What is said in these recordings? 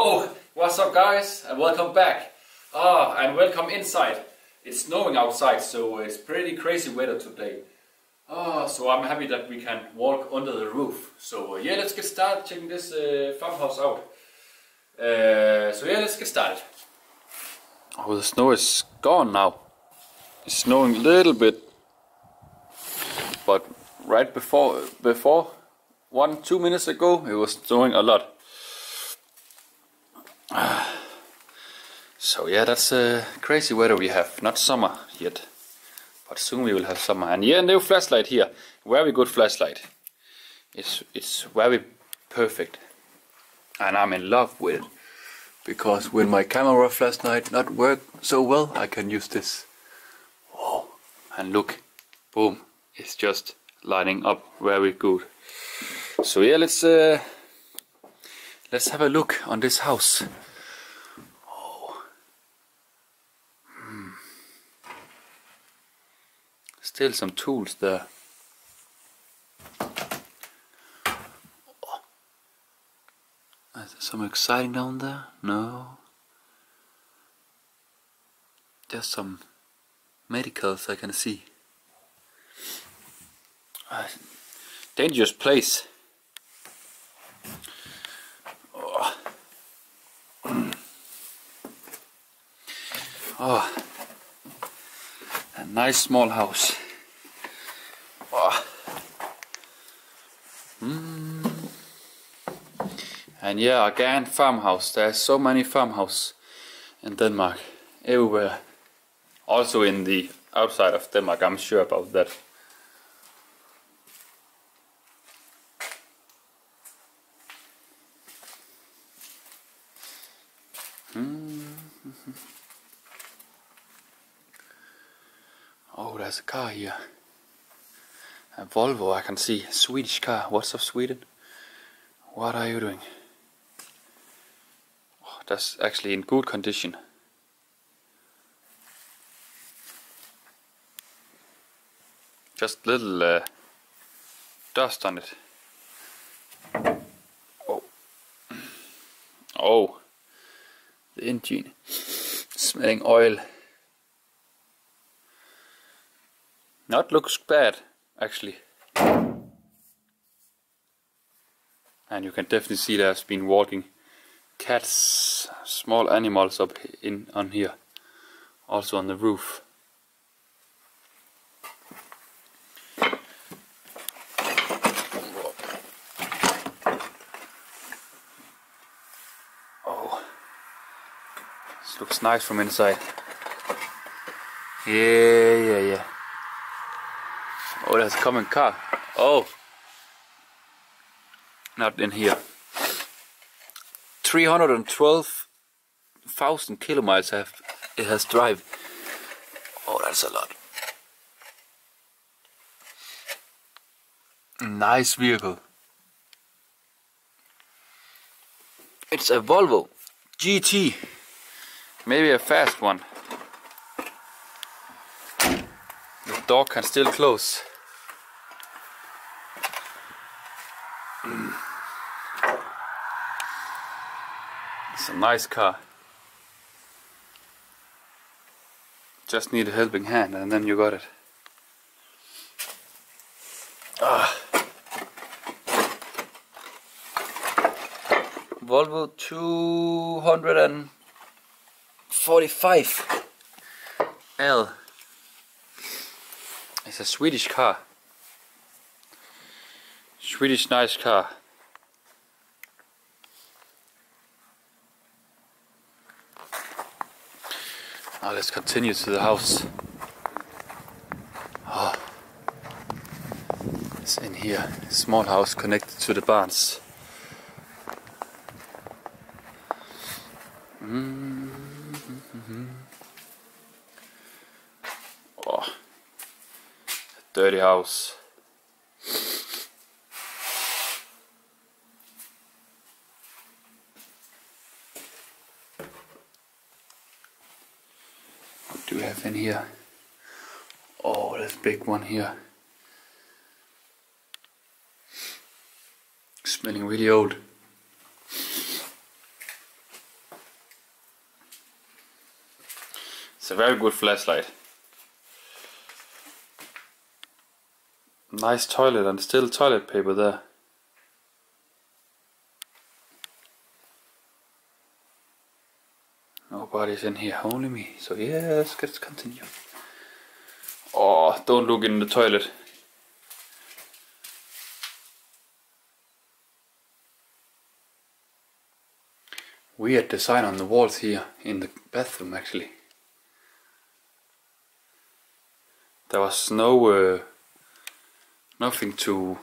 Yo, what's up guys, and welcome back. And welcome inside. It's snowing outside, so it's pretty crazy weather today. So I'm happy that we can walk under the roof. So yeah, let's get started checking this farmhouse out. So yeah, let's get started. Oh, the snow is gone now. It's snowing a little bit, but right before 1-2 minutes ago, it was snowing a lot. So yeah, that's crazy weather we have. Not summer yet, but soon we will have summer. And yeah, new flashlight here. Very good flashlight. It's very perfect, and I'm in love with it because when my camera flashlight not work so well, I can use this. Oh, and look, boom! It's just lining up very good. So yeah, let's have a look on this house. Oh. Still some tools there. Oh. Is there something exciting down there? No. Just some medicals I can see. Dangerous place. Oh, a nice small house. Oh. And yeah, again, farmhouse. There's so many farmhouses in Denmark, everywhere. Also in the outside of Denmark, I'm sure about that. Oh, there's a car here. A Volvo, I can see. Swedish car. What's up, Sweden? What are you doing? Oh, that's actually in good condition. Just little dust on it. Oh. Oh. The engine. Smelling oil. Not looks bad, actually. And you can definitely see there's been walking cats, small animals up on here. Also on the roof. Oh, this looks nice from inside. Yeah. Oh, there's a common car. Oh, not in here. 312,000 kilometers it has drive. Oh, that's a lot. Nice vehicle. It's a Volvo GT. Maybe a fast one. The door can still close. It's a nice car. Just need a helping hand and then you got it. Volvo 245 L. It's a Swedish car. Swedish nice car. Now let's continue to the house. Oh. It's in here. Small house connected to the barns. Oh. Dirty house. What do we have in here? Oh, there's a big one here. Smelling really old. It's a very good flashlight. Nice toilet and still toilet paper there. Nobody's in here, only me. So yes, let's continue. Oh, don't look in the toilet. Weird design on the walls here in the bathroom actually. There was no nothing to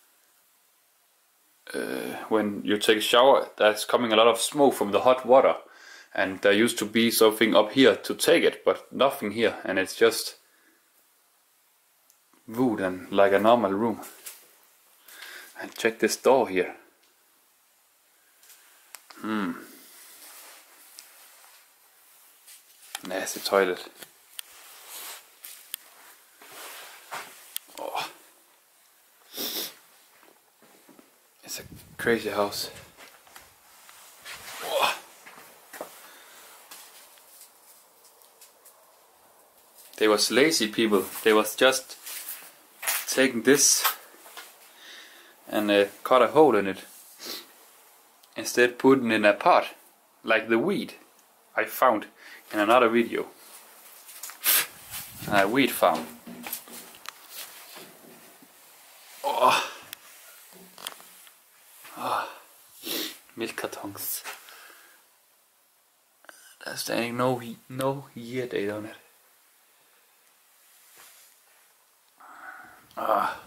when you take a shower, there's coming a lot of smoke from the hot water, and there used to be something up here to take it, but nothing here, and it's just wood and like a normal room. And check this door here. Nasty toilet. Oh. It's a crazy house. Oh. They was lazy people. They was just taking this and cut a hole in it. Instead putting in a pot, like the weed I found in another video. A weed farm. Oh. Oh. Milk cartons. There's standing no year date on it. Ah.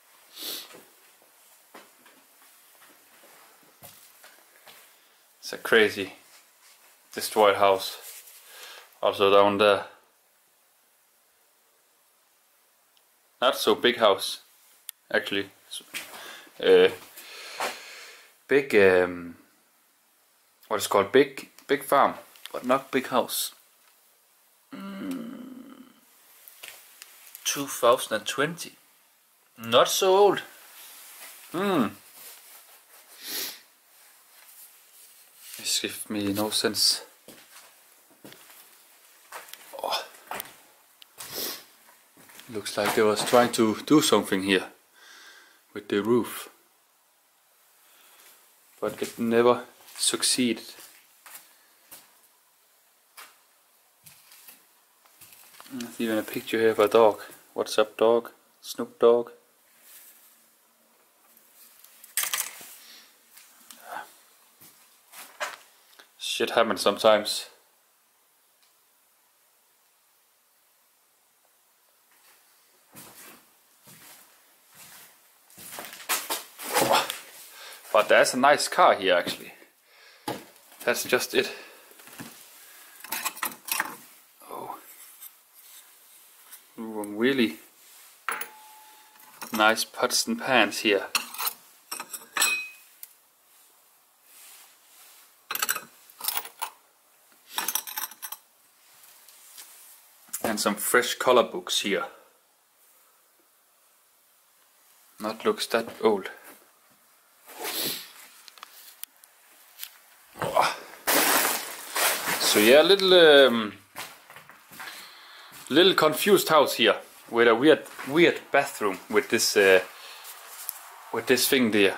It's a crazy destroyed house. Also down there. Not so big house, actually. Big, what is called big farm, but not big house. 2020. Not so old. This gives me no sense. Oh. Looks like they was trying to do something here with the roof, but it never succeeded. There's even a picture here of a dog. What's up, dog? Snoop Dogg. Shit happens sometimes. But there's a nice car here actually. That's just it. Oh. Really nice pots and pans here. And some fresh color books here. Not looks that old. So yeah, little confused house here with a weird bathroom with this thing there.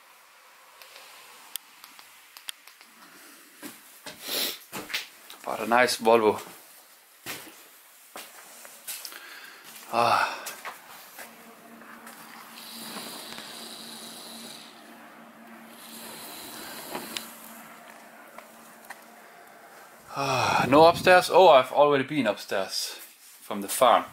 But a nice Volvo. No upstairs? Oh, I've already been upstairs from the farm.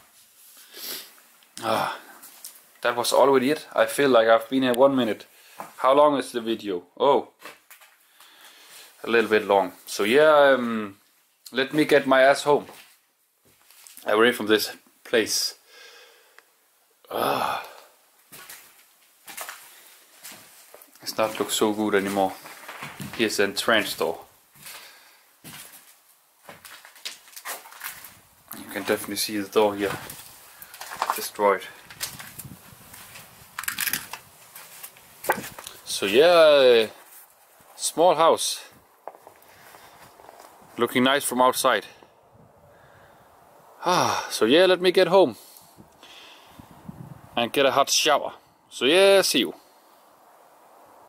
That was already it. I feel like I've been here 1 minute. How long is the video? Oh, a little bit long. So yeah, let me get my ass home. Away from this place. It's not look so good anymore. Here's the entrance door. You can definitely see the door here destroyed. So yeah, small house, looking nice from outside. So yeah, let me get home and get a hot shower. So yeah, see you.